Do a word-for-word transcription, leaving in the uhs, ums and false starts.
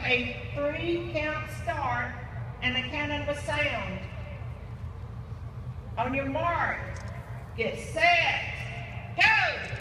a three-count start, and the cannon will sound. On your mark, get set, go!